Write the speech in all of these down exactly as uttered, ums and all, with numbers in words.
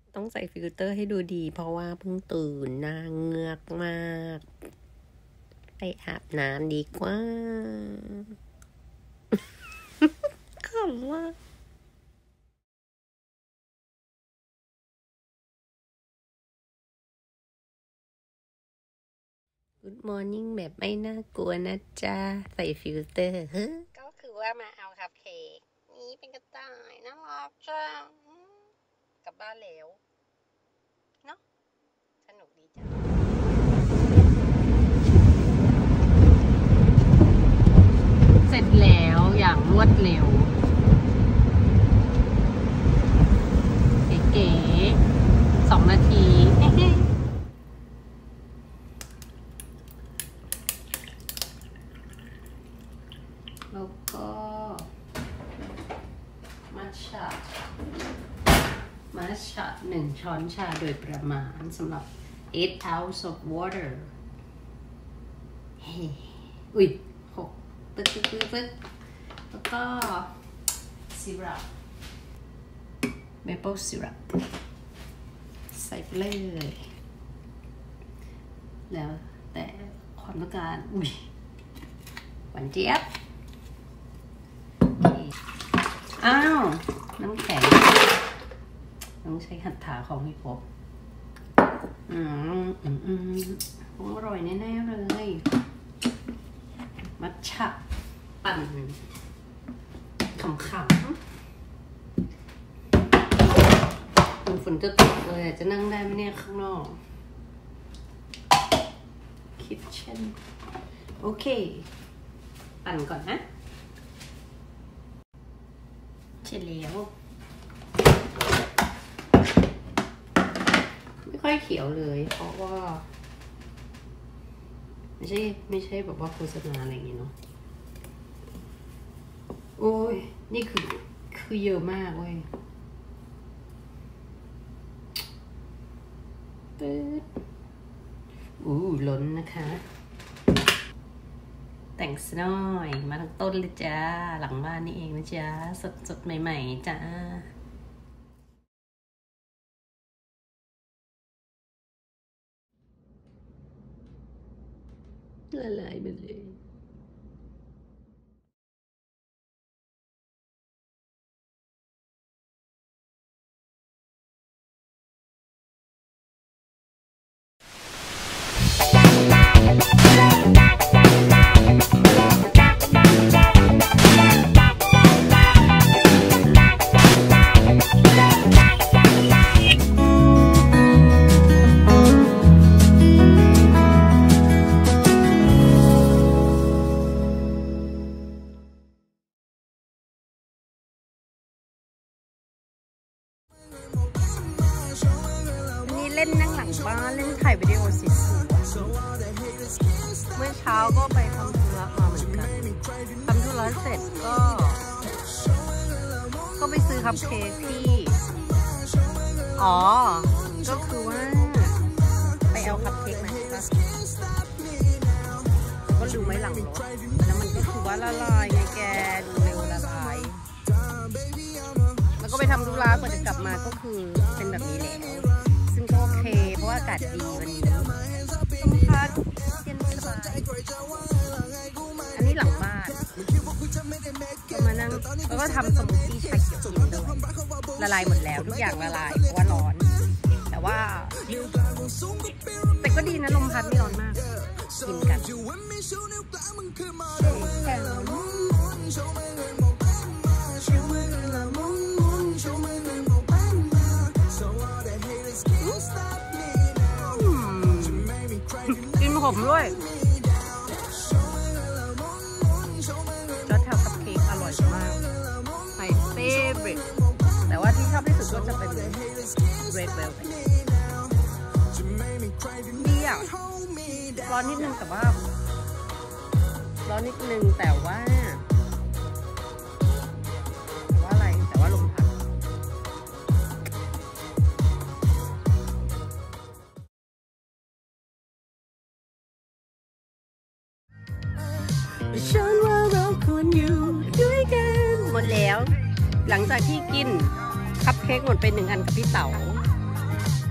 ต้องใส่ฟิลเตอร์ให้ดูดีเพราะว่าเพิ่งตื่นหน้าเงือกมากไปอาบน้ำดีกว่าขำมาก Good morning แบบไม่น่ากลัวนะจ๊ะใส่ฟิลเตอร์ก็คือว่ามาเอาคัพเค้กนี่เป็นกระต่ายน่ารักจ้ากลับบ้านแล้วเนาะสนุกดีจ้ะเสร็จแล้วอย่างรวดเร็วเก๋ๆสองนาทีแล้วก็มัทฉะมัทฉะหนึ่งช้อนชาโดยประมาณสำหรับ eight ounce of water เฮ้อุ้ยหกตึ๊ดตึ๊ดตึ๊ดตึ๊ดแล้วก็ syrup maple syrup ใส่ไปเลยแล้วแต่ความต้องการอุ้ยหวานเจี๊ยบอ้าวน้ำแข็งต้องใช้หัตถาของให้ครบอืมอืมอืมคงอร่อยแน่ๆเลยมัทฉะปั่นขำๆฝนจะตกเลยจะนั่งได้ไหมเนี่ยข้างนอกคิทเช่นโอเคปั่นก่อนนะเสร็จแล้วไม่ค่อยเขียวเลยเพราะว่าไม่ใช่ไม่ใช่แบบว่าโฆษณาอะไรอย่างเงี้ยเนาะโอ้ยนี่คือคือเยอะมากเว้ยตึ๊ดอู้ล้นนะคะแต่งสน้อยมาทั้งต้นเลยจ้าหลังบ้านนี่เองนะจ้าสดสดใหม่ๆจ้าละลายไปเลยเล่นนั่งหลังบ้านเล่นถ่ายวิดีโอสวยๆเมื่อเช้าก็ไปทำธุระมาเหมือนกันทำธุระเสร็จก็ก็ไปซื้อคัพเค้กที่อ๋อก็คือว่าไปเอาคัพเค้กมาก็ดูไว้หลังรถแล้วมันก็คือว่าละลายไงแกดูเร็วละลายแล้วก็ไปทำธุระกว่าจะกลับมาก็คือเป็นแบบนี้แหละซึ่งก็โอเคเพราะว่าอากาศดีวันนี้ต้องพักเย็นสบายอันนี้หลังบ้านมานั่งแล้วก็ทำสมูทตี้ชาเขียวกินด้วยละลายหมดแล้วทุกอย่างละลายเพราะว่าร้อนแต่ว่าแต่ก็ดีนะลมพัดไม่ร้อนมากกินกันกินผมด้วยจอร์จทำคัพเค้กอร่อยมาก my favorite แต่ว่าที่ชอบที่สุดก็จะเป็น red velvet ดีอ่ะร้อนนิดนึงแต่ว่าร้อนนิดนึงแต่ว่าแต่ว่าอะไรแต่ว่าลมพัดฉันว่าเราควรอยู่ด้วยกันหมดแล้วหลังจากที่กินคัพเค้กหมดไปหนึ่งอันกับพี่เต๋า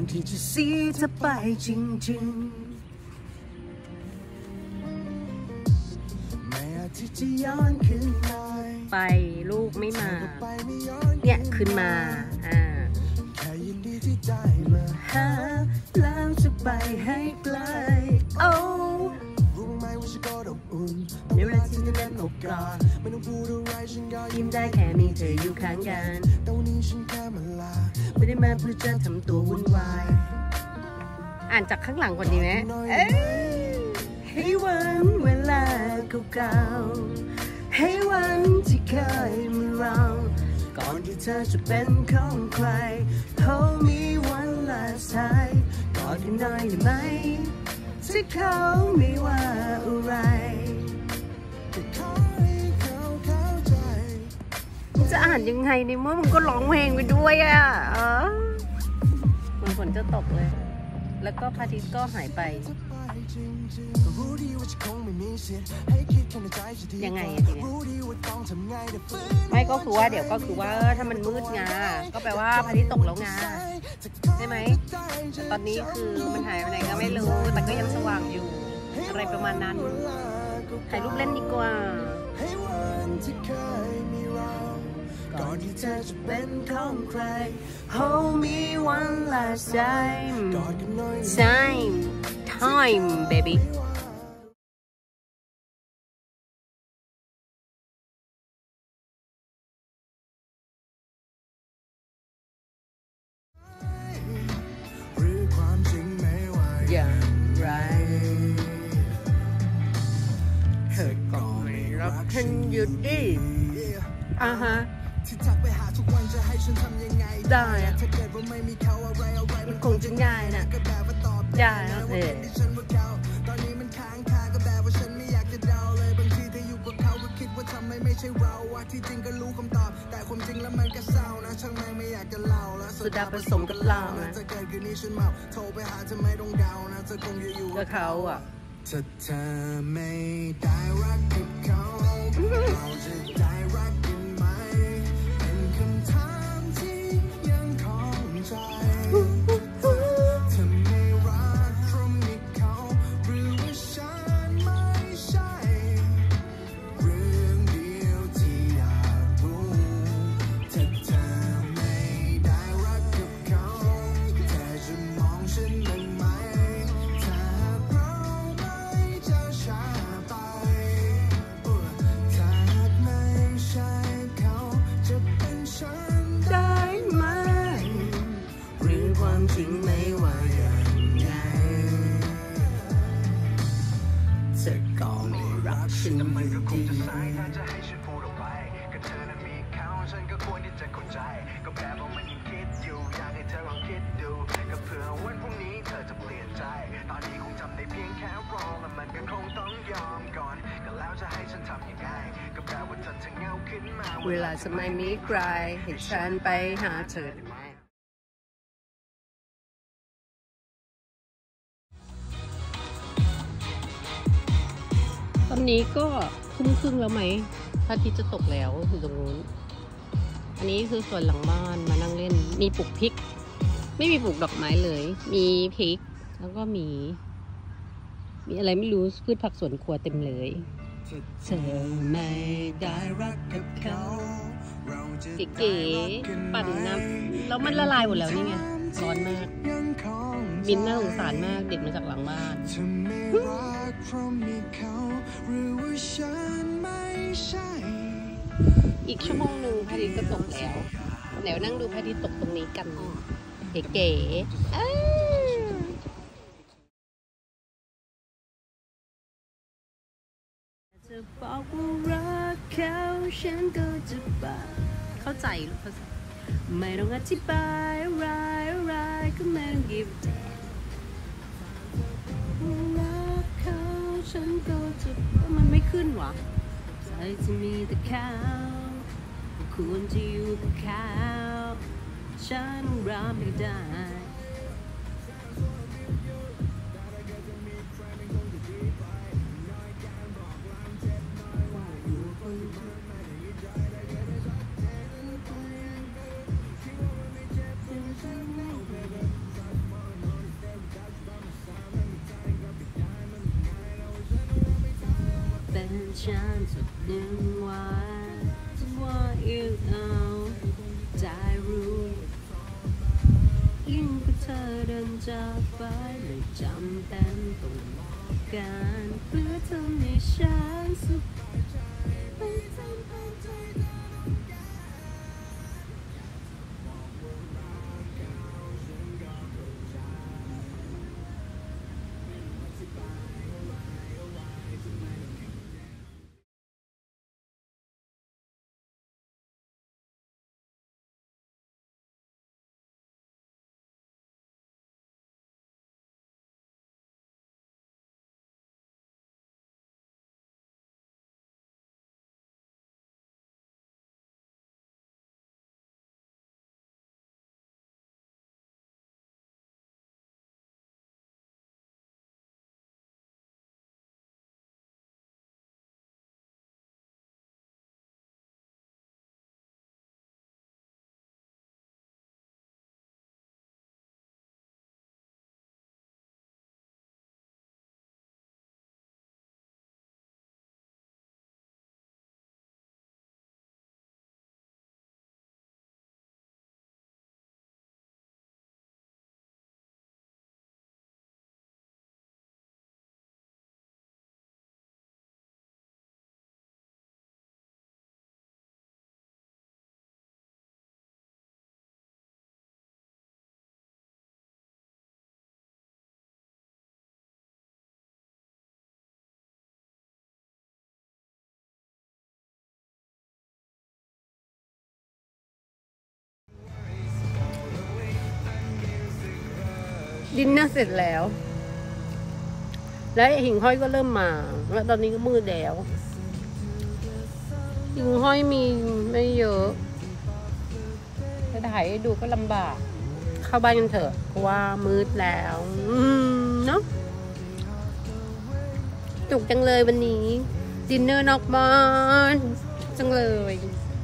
อนที่จะเสียเธอไปจริงๆไม่อาจที่จะย้อนคืนไปลูกไม่มาเนี่ยขึ้นมาอ่าแค่ยินดีที่ได้มาหาแล้วจะไปให้ไกลโอ้รู้ไหมว่าฉันก็อบอุ่นในเวลาที่เธอนั้นอบกอดไม่ต้องพูดอะไรฉันก็ยิ้มได้แค่มีเธออยู่ข้างกันแต่วันนี้ฉันแค่มาลาไม่ได้มาเพื่อจะทำตัววุ่นวายอ่านจากข้างหลังก่อนดีไหมเอ้ยให้วันเวลาเก่าๆให้วันที่เคยมีเราก่อนที่เธอจะเป็นของใครเขามีวันลาสายกอดกันหน่อยได้ไหมที่เขาไม่ว่าอะไรจะอ่านยังไงในเมื่อมึงก็ร้องเพลงไปด้วยอ่ะเออมันฝนจะตกเลยแล้วก็พระอาทิตย์ก็หายไปยังไงอะทีเนี้ยไม่ก็คือว่าเดี๋ยวก็คือว่าถ้ามันมืดงาก็แปลว่าพระอาทิตย์ตกแล้วงาใช่ไหมแต่ตอนนี้คือมันหายไปไหนก็ไม่รู้แต่ก็ยังสว่างอยู่อะไรประมาณนั้นถ่ายรูปเล่นดีกว่าก่อนที่เธอจะเป็นของใคร Hold me one last time time time baby อย่างไรเธอก็ไม่รักฉันอยู่ดีอ่าฮะได้อะมันคงจะง่ายนะได้นะเออสุดาผสมกับเรานะก็เขาอ่ะถ้าเธอไม่ได้รักกับเขาเราจะได้รักกันไหมเป็นคำถามที่ยังคล่องใจเธอไม่รักเพราะมีเขาหรือว่าฉันไม่ใช่เรื่องเดียวที่อยากรู้ถ้าเธอไม่ได้รักกับเขาเธอจะมองฉันบ้างไหมถ้าเราไม่จะช้าไปถ้าไม่ใช่เขาจะเป็นฉันได้ไหมหรือความจริงไม่ว่าอย่างไงเธอก็ไม่รักฉันอยู่ดีก็แปลว่ามันยังคิดอยู่อยากให้เธอลองคิดดูก็เผื่อวันพรุ่งนี้เธอจะเปลี่ยนใจตอนนี้คงจำได้เพียงแค่รอและมันก็คงต้องยอมก่อนก็แล้วจะให้ฉันทำยังไงก็แปลว่าเธอจะเงาขึ้นมาเวลาจะไม่มีใครให้ฉันไปหาเธอได้ไหมตอนนี้ก็ทุ่มครึ่งแล้วไหมพระอาทิตย์จะตกแล้วอยู่ตรงนู้นอันนี้คือส่วนหลังบ้านมานั่งเล่นมีปลูกพริกไม่มีปลูกดอกไม้เลยมีพริกแล้วก็มีมีอะไรไม่รู้พืชผักสวนครัวเต็มเลยเธอไม่ได้รักกับเขาเก๋ๆปั่นน้ำแล้วมันละลายหมดแล้วนี่ไงร้อนมากบินน่าสงสารมากเด็กมาจากหลังบ้านอีกชั่วโมงหนึ่งพระอาทิตย์ก็ตกแล้วเดี๋ยวนั่งดูพระอาทิตย์ตกตรงนี้กันเก๋ๆจะบอกว่ารักเขาฉันก็จะบ้าเข้าใจลูกเข้าใจไม่ต้องอธิบายอะไรอะไรก็ไม่ต้อง give a damn รักเขาฉันก็จะมันไม่ขึ้นวะใจจะมีแต่เขาควรจะอยู่กับเขาฉันรับไม่ได้ฉันสุดดึงไว้ว่าอีกเอาใจรู้ยิ่งกว่าเธอเดินจากไปเลยจำเป็นต้องการเพื่อทำให้ฉันสุขดินเนอร์เสร็จแล้ว และหิ่งห้อยก็เริ่มมาแล้วตอนนี้ก็มืดแล้วหิ่งห้อยมีไม่เยอะจะถ่ายให้ดูก็ลำบากเข้าบ้านกันเถอะเพราะว่ามืดแล้วอืมเนาะจุกจังเลยวันนี้ดินเนอร์นอกบ้านจังเลย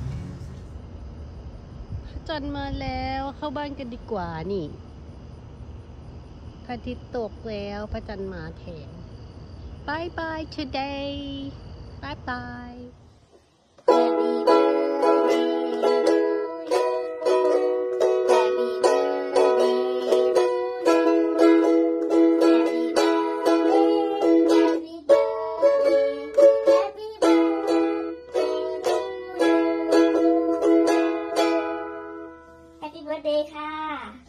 พระจันทร์มาแล้วเข้าบ้านกันดีกว่านี่พระอาทิตย์ตกแล้วพระจันทร์มาแทน Bye bye today bye bye Happy birthday ค่ะ